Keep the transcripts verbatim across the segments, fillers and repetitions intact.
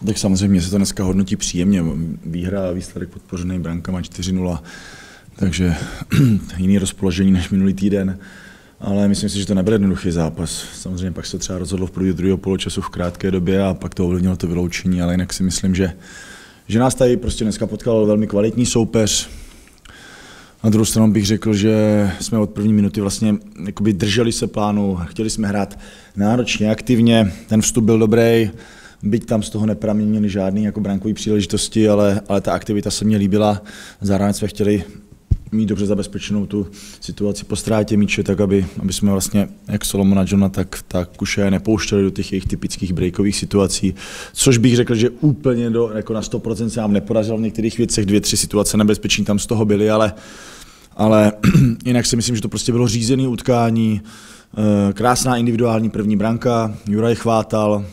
Tak samozřejmě se to dneska hodnotí příjemně. Výhra a výsledek podpořený brankama čtyři nula, takže jiný rozpoložení než minulý týden. Ale myslím si, že to nebude jednoduchý zápas. Samozřejmě pak se třeba rozhodlo v průběhu druhého poločasu v krátké době a pak to ovlivnilo to vyloučení, ale jinak si myslím, že, že nás tady prostě dneska potkal velmi kvalitní soupeř. Na druhou stranu bych řekl, že jsme od první minuty vlastně jakoby drželi se plánu, chtěli jsme hrát náročně, aktivně, ten vstup byl dobrý, byť tam z toho nepramenily žádný jako brankový příležitosti, ale, ale ta aktivita se mně líbila. Zároveň jsme chtěli mít dobře zabezpečenou tu situaci po ztrátě míče, tak aby, aby jsme vlastně jak Solomona Johna, tak, tak Kuše nepouštěli do těch jejich typických breakových situací, což bych řekl, že úplně do, jako na sto procent se nám nepodařilo v některých věcech, dvě, tři situace nebezpečný tam z toho byly, ale, ale jinak si myslím, že to prostě bylo řízené utkání, krásná individuální první branka, Juraj Chvátal.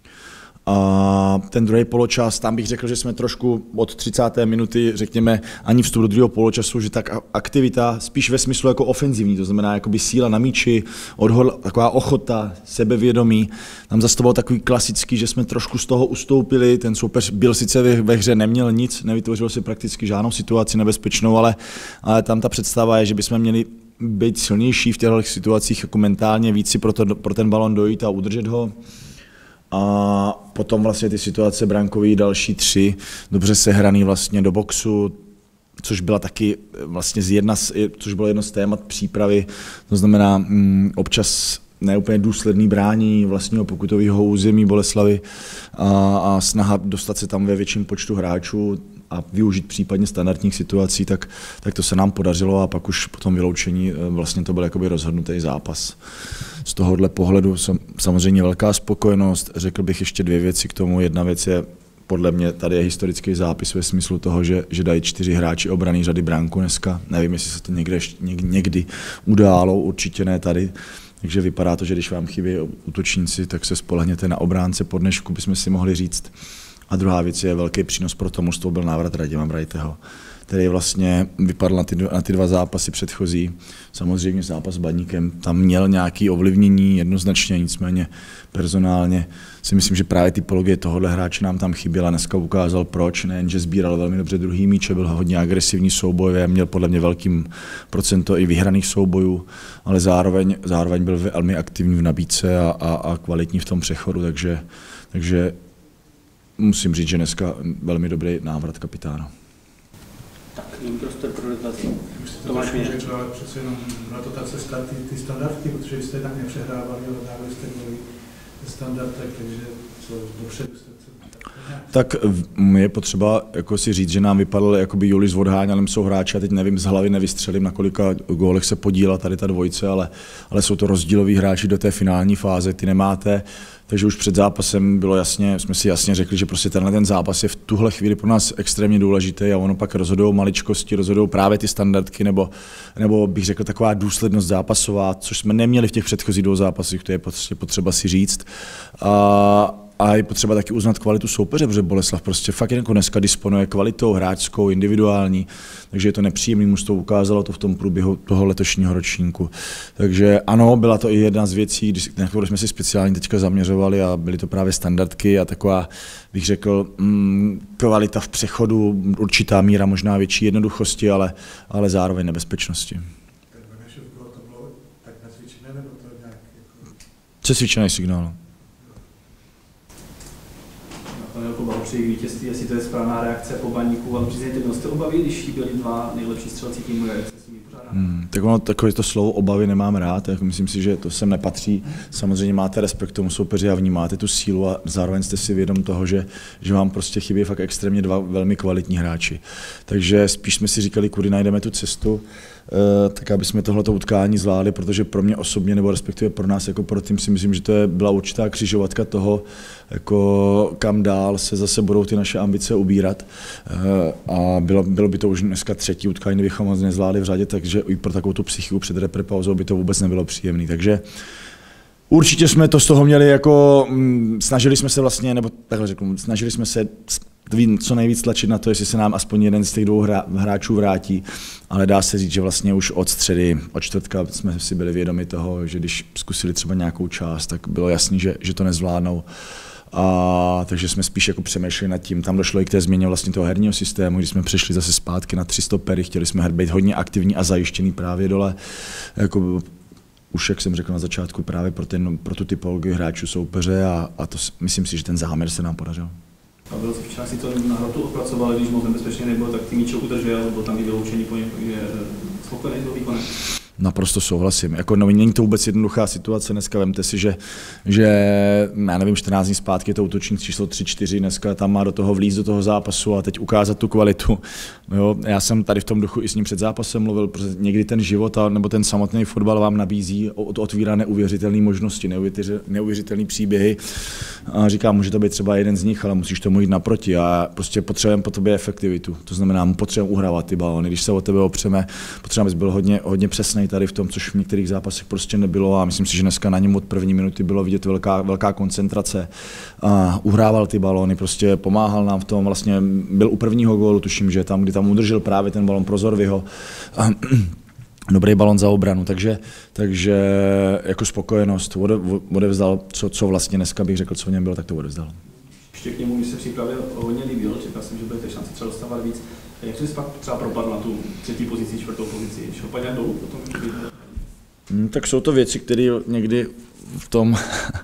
A ten druhý poločas, tam bych řekl, že jsme trošku od třicáté minuty, řekněme, ani vstup do druhého poločasu, že tak aktivita spíš ve smyslu jako ofenzivní, to znamená jakoby síla na míči, odhodl, taková ochota, sebevědomí. Tam zase to bylo takový klasický, že jsme trošku z toho ustoupili, ten soupeř byl sice ve, ve hře, neměl nic, nevytvořil si prakticky žádnou situaci nebezpečnou, ale, ale tam ta představa je, že bychom měli být silnější v těchto situacích, jako mentálně víc si pro, to, pro ten balon dojít a udržet ho. A potom vlastně ty situace brankový další tři, dobře sehraný vlastně do boxu, což byla taky vlastně z jedna, což bylo jedno z témat přípravy, to znamená mm, občas neúplně důsledný brání vlastního pokutového území Boleslavy a, a snaha dostat se tam ve větším počtu hráčů a využít případně standardních situací, tak, tak to se nám podařilo a pak už po tom vyloučení vlastně to byl jakoby rozhodnutý zápas. Z tohohle pohledu samozřejmě velká spokojenost. Řekl bych ještě dvě věci k tomu. Jedna věc je, podle mě tady je historický zápis ve smyslu toho, že, že dají čtyři hráči obranný řady branku dneska. Nevím, jestli se to někde, někdy událo, určitě ne tady. Takže vypadá to, že když vám chybí útočníci, tak se spolehněte na obránce po dnešku, bychom si mohli říct. A druhá věc je velký přínos pro to mužstvo byl návrat Radima Brajteho, který vlastně vypadl na ty, na ty dva zápasy předchozí. Samozřejmě zápas s Baníkem tam měl nějaké ovlivnění jednoznačně, nicméně personálně si myslím, že právě typologie tohohle hráče nám tam chyběla. Dneska ukázal proč, nejenže sbíral velmi dobře druhý míče, byl hodně agresivní souboj, měl podle mě velkým procento i vyhraných soubojů, ale zároveň, zároveň byl velmi aktivní v nabídce a, a, a kvalitní v tom přechodu, takže, takže musím říct, že dneska velmi dobrý návrat kapitána. Tak, nyní prostor pro dotazy. Už jste to trošku řekl, ale přece jenom byla to ta cesta, ty, ty standardky, protože jste tak nepřehrávali, ale dávali jste goly ve standardech, takže co dopředu jste... Tak je potřeba jako si říct, že nám vypadl jakoby Julis odhánělem jsou hráči, a teď nevím, z hlavy nevystřelím, na kolika gólech se podílela tady ta dvojce, ale, ale jsou to rozdíloví hráči do té finální fáze, ty nemáte. Takže už před zápasem bylo jasně, jsme si jasně řekli, že prostě tenhle ten zápas je v tuhle chvíli pro nás extrémně důležitý a ono pak rozhodují maličkosti, rozhodují právě ty standardky, nebo, nebo bych řekl taková důslednost zápasová, což jsme neměli v těch předchozích dvou zápasech, to je potřeba si říct. A, A je potřeba taky uznat kvalitu soupeře, protože Boleslav prostě fakt jako dneska disponuje kvalitou hráčskou, individuální, takže je to nepříjemný mužstvo, ukázalo to v tom průběhu toho letošního ročníku. Takže ano, byla to i jedna z věcí, na kterou jsme si speciálně teďka zaměřovali a byly to právě standardky a taková, bych řekl, mm, kvalita v přechodu, určitá míra možná větší jednoduchosti, ale, ale zároveň nebezpečnosti. Přesvědčený signál. Při vítězství, jestli to je správná reakce po Baníku, ale přiznejte, byl jste obavy, když chyběli dva nejlepší střelci týmu, jak se s nimi pořádá? Hmm, tak ono, takové to slovo obavy nemám rád, jako myslím si, že to sem nepatří. Samozřejmě máte respekt k tomu soupeři a vnímáte tu sílu a zároveň jste si vědom toho, že, že vám prostě chybí fakt extrémně dva velmi kvalitní hráči. Takže spíš jsme si říkali, kudy najdeme tu cestu, tak aby jsme tohleto utkání zvládli, protože pro mě osobně, nebo respektive pro nás jako pro tým si myslím, že to je, byla určitá křižovatka toho, jako kam dál se zase budou ty naše ambice ubírat. A bylo, bylo by to už dneska třetí utkání, kdybychom moc nezvládli v řadě, takže i pro takovou tu psychiku před reprepauzou by to vůbec nebylo příjemné. Takže určitě jsme to z toho měli jako, snažili jsme se vlastně, nebo takhle řeknu, snažili jsme se co nejvíc tlačit na to, jestli se nám aspoň jeden z těch dvou hráčů vrátí, ale dá se říct, že vlastně už od středy, od čtvrtka jsme si byli vědomi toho, že když zkusili třeba nějakou část, tak bylo jasný, že, že to nezvládnou. A takže jsme spíš jako přemýšleli nad tím. Tam došlo i k té změně vlastně toho herního systému, když jsme přešli zase zpátky na tři stopery, chtěli jsme být hodně aktivní a zajištěný právě dole. Jako, už jak jsem řekl na začátku, právě pro, ten, pro tu typologii hráčů soupeře a, a to myslím si, že ten záměr se nám podařil. A bylo to včera si to na hrotu opracovali, když moc nebezpečně nebylo, tak ty míče udržel, bylo tam i vyloučení po několik, je spokojený s výkonem. Naprosto souhlasím. Jako, no, není to vůbec jednoduchá situace dneska. Vemte si, že, že já nevím, čtrnáct dní zpátky je to útočník číslo tři čtyři, dneska tam má do toho vlíz do toho zápasu a teď ukázat tu kvalitu. Jo, já jsem tady v tom duchu i s ním před zápasem mluvil, protože někdy ten život a, nebo ten samotný fotbal vám nabízí, otvírá neuvěřitelné možnosti, neuvěřitelné příběhy. A říkám, může to být třeba jeden z nich, ale musíš tomu jít naproti a prostě potřebujeme po tobě efektivitu. To znamená, potřebujeme uhrávat ty balony. Když se o tebe opřeme, potřebujeme, abys byl hodně, hodně přesný tady v tom, což v některých zápasech prostě nebylo a myslím si, že dneska na něm od první minuty bylo vidět velká, velká koncentrace. A uhrával ty balony, prostě pomáhal nám v tom, vlastně byl u prvního gólu, tuším, že tam, kdy tam udržel právě ten balon pro Zorviho. A dobrý balon za obranu, takže, takže jako spokojenost, ode, odevzdal, co, co vlastně dneska bych řekl, co v něm bylo, tak to odevzdal. Ještě k němu, když se připravil, hodně líbil, čekal jsem, že budete šance třeba dostávat víc. Jak jsi pak třeba propadl na tu třetí pozici, čtvrtou pozici, šel pak nějak dolů potom? Hmm, tak jsou to věci, které někdy v tom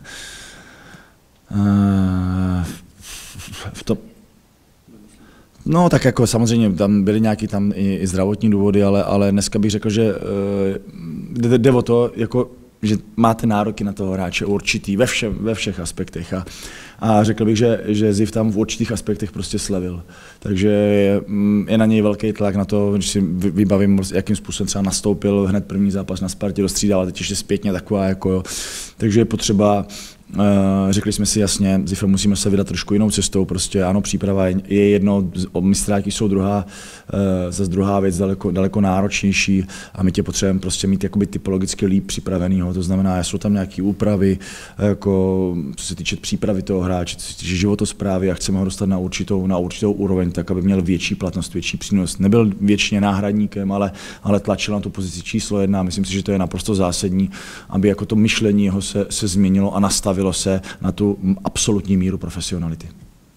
v tom no tak jako samozřejmě tam byly nějaké tam i, i zdravotní důvody, ale, ale dneska bych řekl, že jde, jde o to, jako, že máte nároky na toho hráče určitý ve, všem, ve všech aspektech a, a řekl bych, že, že Ziv tam v určitých aspektech prostě slevil. Takže je, je na něj velký tlak na to, když si vybavím, jakým způsobem třeba nastoupil hned první zápas na Spartě, dostřídal, teď ještě zpětně taková jako jo. Takže je potřeba, řekli jsme si jasně, Zifem musíme se vydat trošku jinou cestou, prostě ano, příprava je jedno, mistráky jsou druhá, zase druhá věc daleko, daleko náročnější a my tě potřebujeme prostě mít jakoby typologicky líp připravenýho, to znamená, jsou tam nějaké úpravy, jako, co se týče přípravy toho hráče, co se týče životosprávy a chceme ho dostat na určitou, na určitou úroveň, tak aby měl větší platnost, větší přínos. Nebyl většině náhradníkem, ale, ale tlačil na tu pozici číslo jedna, myslím si, že to je naprosto zásadní, aby jako to myšlení jeho se, se změnilo a nastavilo se na tu absolutní míru profesionality.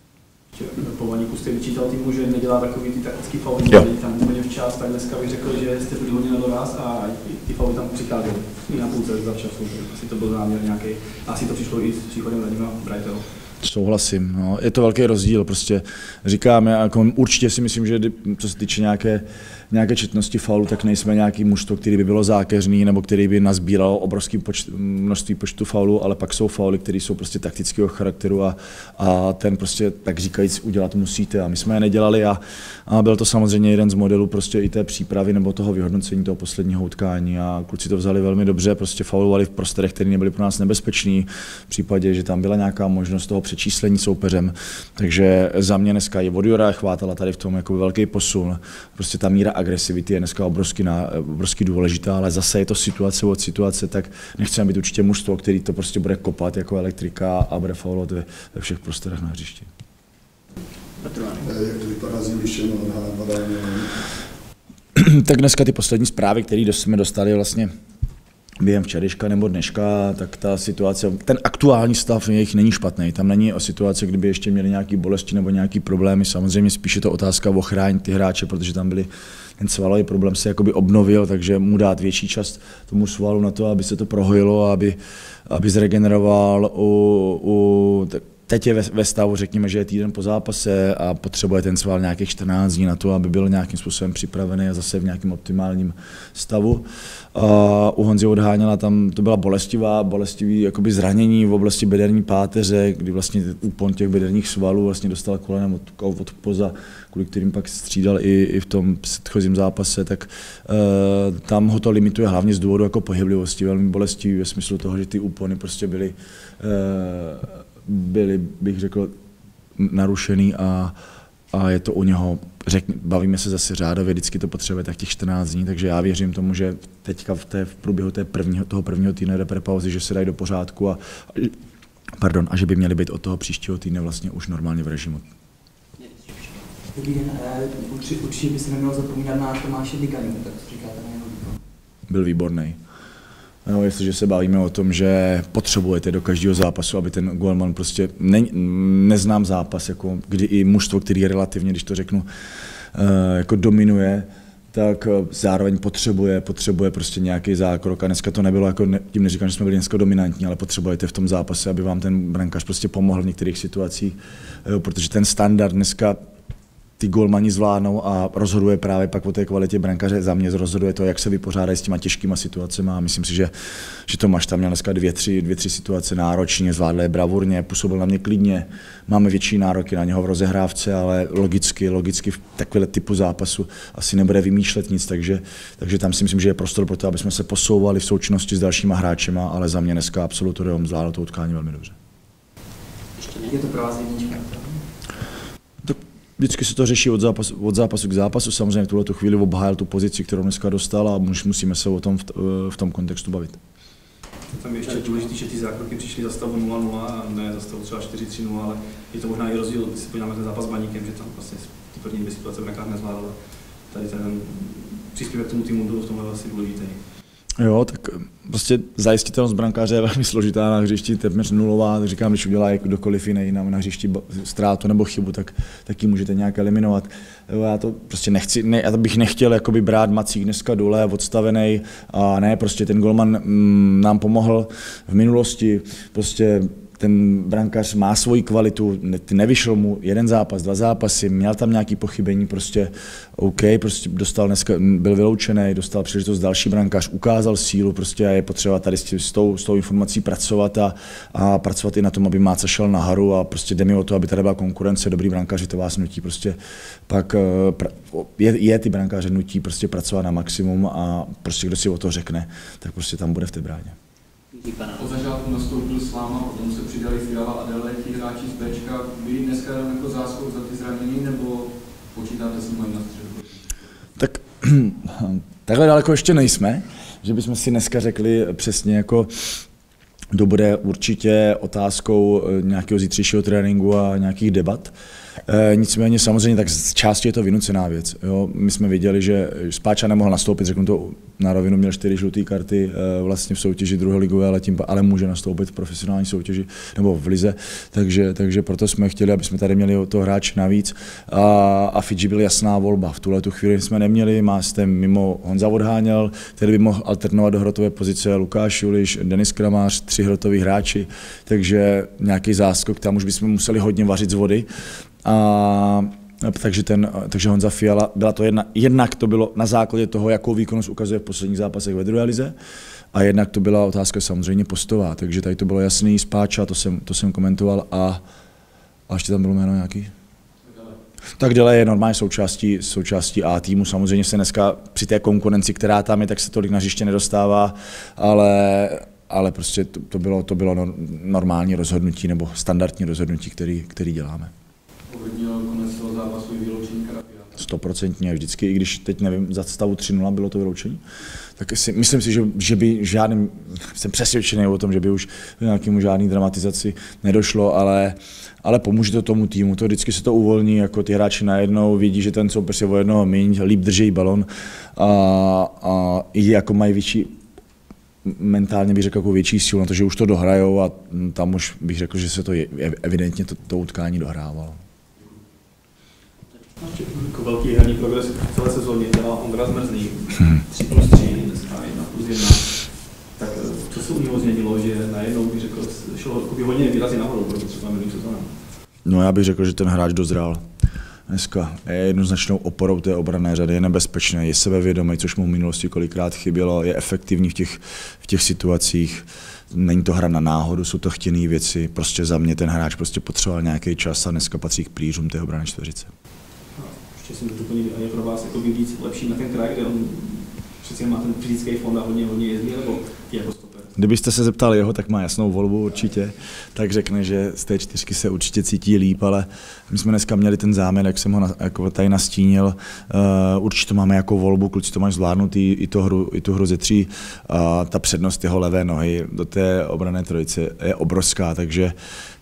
Po Vaníku jste vyčítal týmu, že nedělá takový ty taktický fauly, který tam úplně včas, tak dneska bych řekl, že jste byli hodně na doraz a ty fauly tam přicházely i na půlce zavčasu. Asi to byl záměr nějaký, asi to přišlo i s příchodem Radima Brajtela. Souhlasím, no. Je to velký rozdíl, prostě říkáme, jako určitě si myslím, že co se týče nějaké, nějaké četnosti faulu, tak nejsme nějaký mužstvo, který by bylo zákeřný nebo který by nazbíral obrovské počt, množství počtu faulů, ale pak jsou fauly, které jsou prostě taktického charakteru a, a ten prostě tak říkajíc udělat musíte a my jsme je nedělali a, a byl to samozřejmě jeden z modelů prostě i té přípravy nebo toho vyhodnocení toho posledního utkání a kluci to vzali velmi dobře, prostě faulovali v prostorech, které nebyly pro nás nebezpečný, v případě, že tam byla nějaká možnost toho přečíslení soupeřem, takže za mě dneska i Vodjora chvátala tady v tom jako velký posun, prostě ta míra agresivity je dneska obrovsky, na, obrovsky důležitá, ale zase je to situace od situace, tak nechceme být určitě mužstvo, který to prostě bude kopat jako elektrika a bude faulovat ve, ve všech prostorech na hřišti. Jak to vypadá s Julišem a Vadánem? Tak dneska ty poslední zprávy, které jsme dostali vlastně během včerejška nebo dneška, tak ta situace, ten aktuální stav jejich není špatný. Tam není o situaci, kdyby ještě měli nějaké bolesti nebo nějaké problémy. Samozřejmě spíš je to otázka ochránit ty hráče, protože tam byly, ten svalový problém se jakoby obnovil, takže mu dát větší čas tomu svalu na to, aby se to prohojilo, aby, aby zregeneroval u, u teď je ve, ve stavu, řekněme, že je týden po zápase a potřebuje ten sval nějakých čtrnáct dní na to, aby byl nějakým způsobem připravený a zase v nějakém optimálním stavu. A u Honzy Odháněla tam to byla bolestivá, bolestivý jakoby zranění v oblasti bederní páteře, kdy vlastně úpon těch bederních svalů vlastně dostal kolenem od, od poza, kvůli kterým pak střídal i, i v tom předchozím zápase, tak uh, tam ho to limituje hlavně z důvodu jako pohyblivosti, velmi bolestivý ve smyslu toho, že ty úpony prostě byly uh, byly, bych řekl, narušený a, a je to u něho, řekni, bavíme se zase řádově, vždycky to potřebuje tak těch čtrnáct dní, takže já věřím tomu, že teďka v, té, v průběhu té prvního, toho prvního týdne repre-pauzy, že se dají do pořádku a, pardon, a že by měli být od toho příštího týdne vlastně už normálně v režimu. Dobrý den, určitě, určitě by se nemělo zapomínat na Tomáše Digani, tak co říkáte na jeho výkon? Byl výborný. No, jestliže se bavíme o tom, že potřebujete do každého zápasu, aby ten golman prostě, ne, neznám zápas, jako kdy i mužstvo, který je relativně, když to řeknu, jako dominuje, tak zároveň potřebuje, potřebuje prostě nějaký zákrok a dneska to nebylo, jako ne, tím neříkám, že jsme byli dneska dominantní, ale potřebujete v tom zápase, aby vám ten brankář prostě pomohl v některých situacích, jo, protože ten standard dneska ty golmani zvládnou a rozhoduje právě pak o té kvalitě brankaře. Za mě rozhoduje to, jak se vypořádají s těma těžkýma situacemi a myslím si, že, že Tomáš tam měl dneska dvě tři, dvě, tři situace náročně, zvládl je bravurně, působil na mě klidně. Máme větší nároky na něho v rozehrávce, ale logicky, logicky v takovéhle typu zápasu asi nebude vymýšlet nic, takže, takže tam si myslím, že je prostor pro to, aby jsme se posouvali v součinnosti s dalšíma hráčema, ale za mě dneska absolutorium zvládl to utkání velmi dobře. Je to pro vás jednička? Vždycky se to řeší od zápasu, od zápasu k zápasu, samozřejmě v tuhle chvíli obhájil tu pozici, kterou dneska dostal a musíme se o tom v, v tom kontextu bavit. Tam je ještě důležité, že ty zákroky přišly za stavu nula nula a ne za stavu třeba čtyři tři nula, ale je to možná i rozdíl, když se podíváme ten zápas s Baníkem, že tam vlastně ty první dvě situace brankář nezvládl. Tady ten příspěvek tomu týmu byl v tomhle asi důležitý. Jo, tak prostě zajistitelnost brankáře je velmi složitá na hřišti, téměř nulová, tak říkám, když udělá kdokoliv jiný na, na hřišti ztrátu nebo chybu, tak, tak ji můžete nějak eliminovat. Jo, já to prostě nechci, ne, já bych nechtěl jakoby brát Macík dneska dole, odstavený a ne, prostě ten golman mm, nám pomohl v minulosti, prostě ten brankář má svoji kvalitu, nevyšel mu jeden zápas, dva zápasy, měl tam nějaké pochybení, prostě OK, prostě dostal dneska, byl vyloučený, dostal příležitost další brankář, ukázal sílu, prostě je potřeba tady s, tím, s, tou, s tou informací pracovat a, a pracovat i na tom, aby Máca šel nahoru a prostě jde mi o to, aby tady byla konkurence, dobrý brankáři to vás nutí prostě pak, je, je ty brankáře nutí prostě pracovat na maximum a prostě kdo si o to řekne, tak prostě tam bude v té bráně. Od začátku nastoupil s váma, potom se přidali Fiala a další hráči z Bčka. Vy dneska jako záskok za ty zranění, nebo počítáte s nimi na středu? Tak takhle daleko ještě nejsme, že bychom si dneska řekli přesně jako kdo bude určitě otázkou nějakého zítřejšího tréninku a nějakých debat. E, nicméně samozřejmě tak z části je to vynucená věc. Jo. My jsme viděli, že Spáča nemohl nastoupit, řeknu to na rovinu, měl čtyři žluté karty e, vlastně v soutěži druholigové, ale, tím, ale může nastoupit v profesionální soutěži nebo v lize, takže, takže proto jsme chtěli, aby jsme tady měli toho hráče navíc a, a Fidži byl jasná volba. V tuhle tu chvíli jsme neměli, má jste mimo Honza Odháněl, který by mohl alternovat do hrotové pozice Lukáš Juliš, Denis Kramář, tři hrotoví hráči, takže nějaký záskok, tam už bychom museli hodně vařit z vody. A, takže, ten, takže Honza Fiala, byla to jedna, jednak to bylo na základě toho, jakou výkonnost ukazuje v posledních zápasech ve druhé lize, a jednak to byla otázka samozřejmě postová, takže tady to bylo jasný, Spáča, to jsem, to jsem komentoval a, a ještě tam bylo jméno nějaký? Tak Dele je normálně součástí, součástí A týmu, samozřejmě se dneska při té konkurenci, která tam je, tak se tolik na hřiště nedostává, ale, ale prostě to, to bylo, to bylo normální rozhodnutí nebo standardní rozhodnutí, který, který děláme. Ovlivnil konec toho zápasu i vyloučení Karapia? Stoprocentně, vždycky, i když teď nevím, za stavu tři nula bylo to vyloučení, tak si, myslím si, že, že by žádným, jsem přesvědčený o tom, že by už nějakému žádný dramatizaci nedošlo, ale, ale pomůže to tomu týmu, to vždycky se to uvolní, jako ty hráči najednou vidí, že ten soupeř je o jednoho míň, líp drží balon a, a i jako mají větší, mentálně bych řekl jako větší sílu na to, že už to dohrajou a tam už bych řekl, že se to je, evidentně to, to utkání dohrávalo. Jako velký herní progres v celé sezóně dělal Ondra Zmrzlý, tři plus tři, dneska jedna plus jedna. Tak co se u něho změnilo, že najednou bych řekl, šlo hodně výrazně nahoru, protože třeba minulý sezóna? No já bych řekl, že ten hráč dozrál. Dneska je jednoznačnou oporou té obranné řady, je nebezpečný, je sebevědomý, což mu v minulosti kolikrát chybělo, je efektivní v těch, v těch situacích. Není to hra na náhodu, jsou to chtěné věci. Prostě za mě ten hráč prostě potřeboval nějaký čas a dneska patří k plířům té obranné čtveřice. Ještě jsem doplnil, a je pro vás jako víc lepší na ten kraj, kde on přeci má ten fyzický fond a hodně, hodně jezdí, nebo jako stoper? Kdybyste se zeptal jeho, tak má jasnou volbu určitě, tak řekne, že z té čtyřky se určitě cítí líp, ale my jsme dneska měli ten záměr, jak jsem ho na, jako tady nastínil, uh, určitě máme jako volbu, kluci to mají zvládnout i, i, to hru, i tu hru ze tří, a ta přednost jeho levé nohy do té obranné trojice je obrovská, takže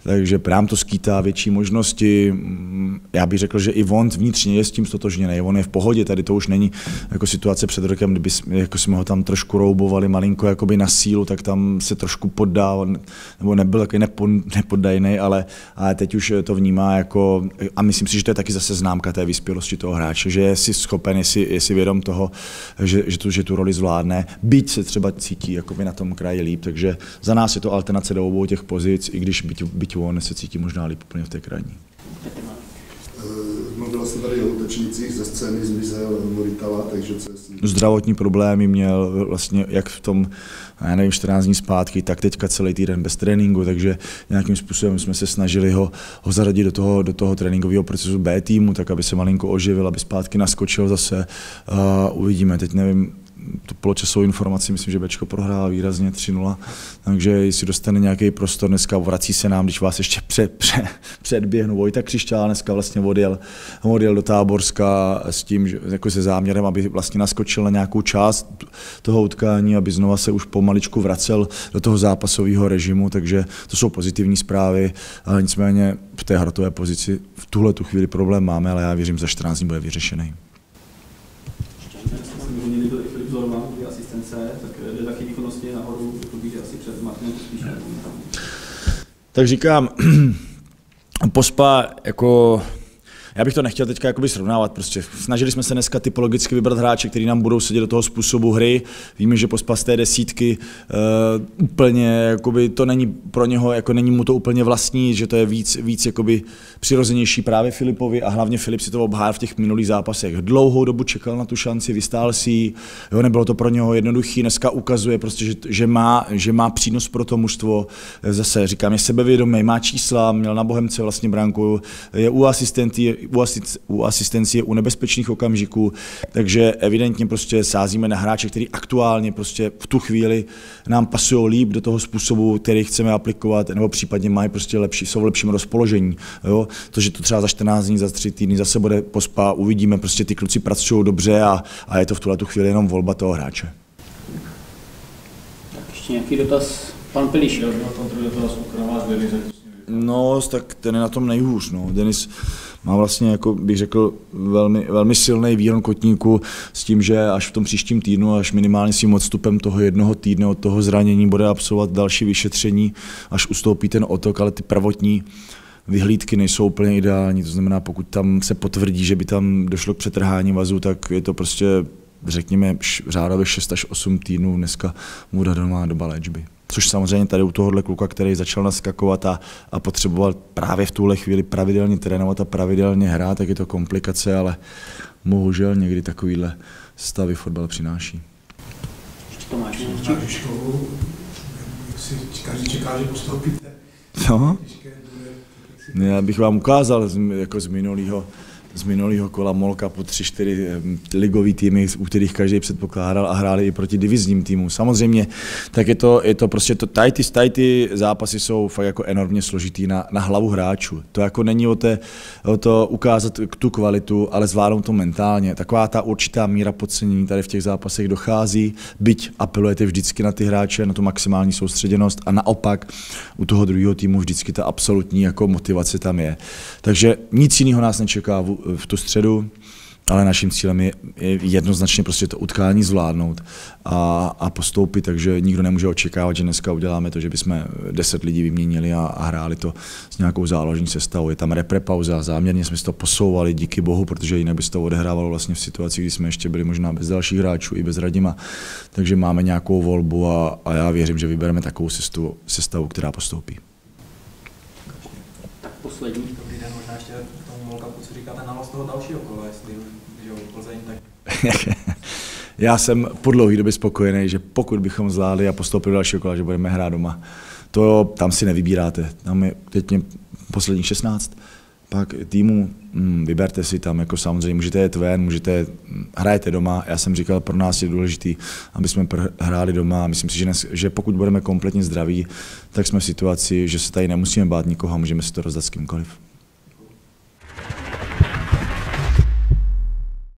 takže nám to skýtá větší možnosti. Já bych řekl, že i on vnitřně je s tím stotožněný, on je v pohodě, tady to už není jako situace před rokem, kdyby jsme, jako jsme ho tam trošku roubovali malinko jakoby na sílu, tak tam se trošku poddal, nebo nebyl takový nepoddajnej, ale, ale teď už to vnímá jako, a myslím si, že to je taky zase známka té vyspělosti toho hráče, že je si schopen, je si, je si vědom toho, že, že, tu, že tu roli zvládne, byť se třeba cítí jakoby na tom kraji líp, takže za nás je to alternace do obou těch pozic, i když byť, byť on se cítí možná líp úplně v té krajní. Mluvilo se tady o útočnících ze scény, zmizel Moritala, takže co je... Zdravotní problémy měl vlastně jak v tom, já nevím, čtrnáct dní zpátky, tak teďka celý týden bez tréninku, takže nějakým způsobem jsme se snažili ho, ho zaradit do toho, do toho tréninkového procesu B týmu, tak aby se malinko oživil, aby zpátky naskočil zase. Uh, uvidíme, teď nevím, tu poločasovou informaci, myslím, že Bčko prohrál výrazně tři nula, takže jestli dostane nějaký prostor, dneska vrací se nám, když vás ještě před, před, předběhnu, Vojta Křišťál dneska vlastně odjel, odjel do Táborska s tím, že, jako se záměrem, aby vlastně naskočil na nějakou část toho utkání, aby znova se už pomaličku vracel do toho zápasového režimu, takže to jsou pozitivní zprávy, ale nicméně v té hratové pozici v tuhle tu chvíli problém máme, ale já věřím, za čtrnáct dní bude vyřešený. Zorman, asistence, tak jde taky výkonnostně nahoru, to asi před Martinem spíše. Tak říkám, Pospa jako... Já bych to nechtěl teďka jakoby srovnávat, prostě snažili jsme se dneska typologicky vybrat hráče, kteří nám budou sedět do toho způsobu hry. Víme, že Pospa z té desítky uh, úplně, jakoby, to není pro něho, jako není mu to úplně vlastní, že to je víc, víc jakoby přirozenější právě Filipovi a hlavně Filip si to obhájil v těch minulých zápasech. Dlouhou dobu čekal na tu šanci, vystál si ji, jo, nebylo to pro něho jednoduchý, dneska ukazuje prostě, že, že, má, že má přínos pro to mužstvo. Zase říkám, je sebevědomý, má čísla, měl na Bohemce vlastně branku, je u asistentí, u asistenci, u nebezpečných okamžiků, takže evidentně prostě sázíme na hráče, který aktuálně prostě v tu chvíli nám pasují líp do toho způsobu, který chceme aplikovat, nebo případně mají prostě lepší, jsou v lepším rozpoložení. Jo? To, že to třeba za čtrnáct dní, za tři týdny zase bude Pospa, uvidíme, prostě ty kluci pracují dobře a, a je to v tuhle tu chvíli jenom volba toho hráče. Tak ještě nějaký dotaz, pan Pilíš. Já na tom druhý dotaz u vás Denis. No, tak ten je na tom nejhůř. No. Denis má vlastně, jako bych řekl, velmi, velmi silný výhon kotníku s tím, že až v tom příštím týdnu, až minimálně svým odstupem toho jednoho týdne od toho zranění bude absolvovat další vyšetření, až ustoupí ten otok, ale ty prvotní vyhlídky nejsou úplně ideální. To znamená, pokud tam se potvrdí, že by tam došlo k přetrhání vazu, tak je to prostě, řekněme, řádově šest až osm týdnů dneska mu daná doba léčby. Což samozřejmě tady u tohohle kluka, který začal naskakovat a, a potřeboval právě v tuhle chvíli pravidelně trénovat a pravidelně hrát, tak je to komplikace, ale bohužel někdy takovýhle stavy fotbal přináší. Ještě Tomáš, máš školu, si každý čeká, že postoupíte. No, já bych vám ukázal z, jako z minulého z minulého kola Molka po tři čtyři ligový týmy, u kterých každý předpokládal a hráli i proti divizním týmům. Samozřejmě, tak je to, je to prostě, to, tady, ty, tady ty zápasy jsou fakt jako enormně složitý na, na hlavu hráčů. To jako není o, té, o to ukázat tu kvalitu, ale zvládnout to mentálně. Taková ta určitá míra podcenění tady v těch zápasech dochází, byť apelujete vždycky na ty hráče, na tu maximální soustředěnost a naopak u toho druhého týmu vždycky ta absolutní jako motivace tam je. Takže nic jiného nás nečeká v tu středu, ale naším cílem je, je jednoznačně prostě to utkání zvládnout a, a postoupit, takže nikdo nemůže očekávat, že dneska uděláme to, že bychom deset lidí vyměnili a, a hráli to s nějakou záložní sestavou. Je tam repre pauza, záměrně jsme si to posouvali, díky bohu, protože jinak by se to odehrávalo vlastně v situaci, kdy jsme ještě byli možná bez dalších hráčů i bez Radima, takže máme nějakou volbu a, a já věřím, že vybereme takovou sestavu, sestavu, která postoupí. Tak poslední. Dobrý den, možná ještě k tomu Molkapu, co říkáte na z toho dalšího kola, jestli že Plzeň tak... Já jsem po dlouhé době spokojený, že pokud bychom zvládli a postoupili do dalšího kola, že budeme hrát doma. To tam si nevybíráte. Tam je teď mě posledních šestnáct. Pak týmu, hm, vyberte si tam, jako samozřejmě můžete jet ven, můžete, hrajete doma. Já jsem říkal, pro nás je důležité, aby jsme hráli doma. Myslím si, že, dnes, že pokud budeme kompletně zdraví, tak jsme v situaci, že se tady nemusíme bát nikoho a můžeme si to rozdat s kýmkoliv.